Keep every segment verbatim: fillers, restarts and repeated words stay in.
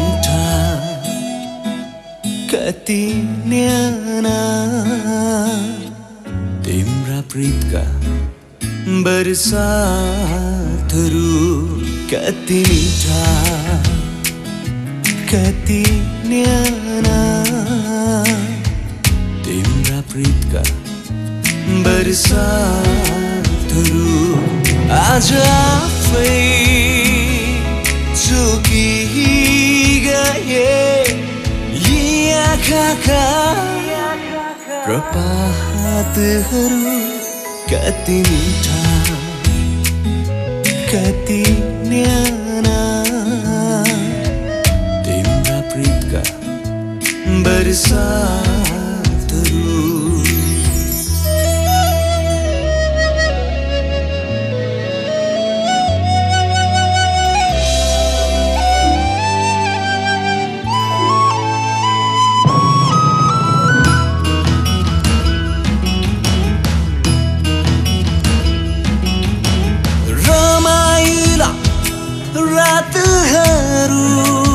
मिठा कति न्याना तिम्रा प्रीतका बरसातहरू कति मिठा कति न्याना तिम्रा प्रीतका बरसातहरू आज आफै चुकिगए यी आँखाका प्रपातहरू कति मिठा कति न्याना तिम्रा प्रीतका बरसातहरू रातहरू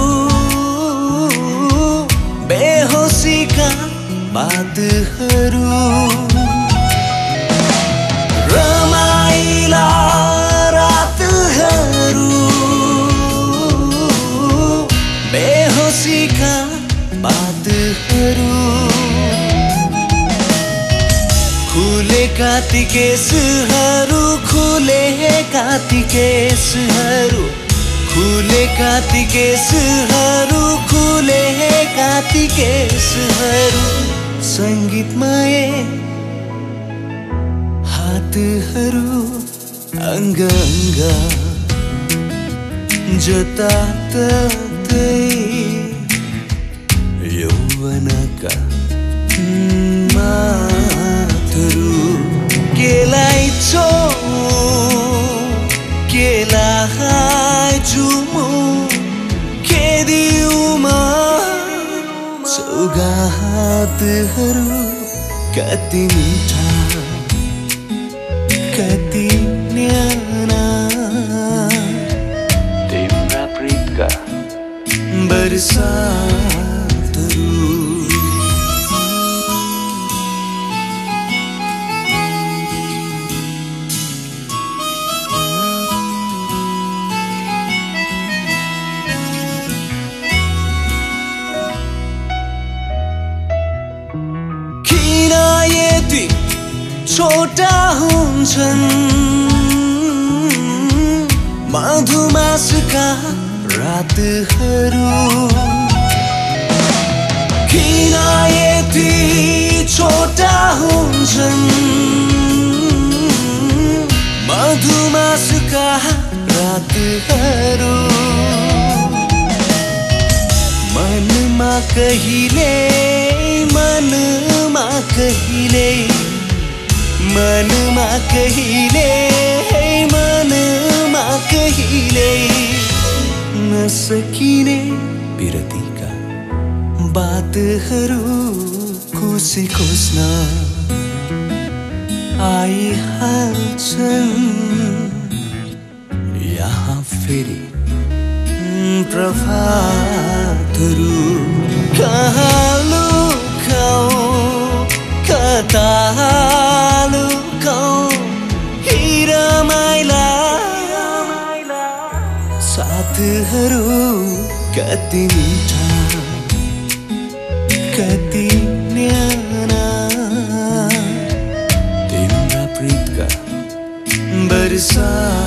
बेहोसीका बातहरू रमाइला रातहरू बेहोसीका बातहरू खुलेका ती केसहरू खुलेका ती केसहरू खुलेका ती केसहरू खुलेका ती केसहरू संगीतमय हातहरू अङ्ग अङ्ग जताततै यौवनका मातहरू केलाई छो केलाई जुमो के दिउमा सौगातहरू कति मिठा कति न्याना तिम्रा प्रीतका बरसातहरू छोटा हुन्छन् मधुमासका रातहरू किन यति छोटा हुन्छन् मधुमासका रातहरू मनमा कहिले मनमा कहिले मनमा कहिले मनमा कहिले नसकिने विरतीका बातहरू खुसी खोज्न आइहाल्छन् यहाँ फेरि प्रभातहरू कहाँ लुकाऊ कता लुकाऊ हिरा माइला साथहरू कति मिठा कति न्याना तिम्रा प्रीतका बरसा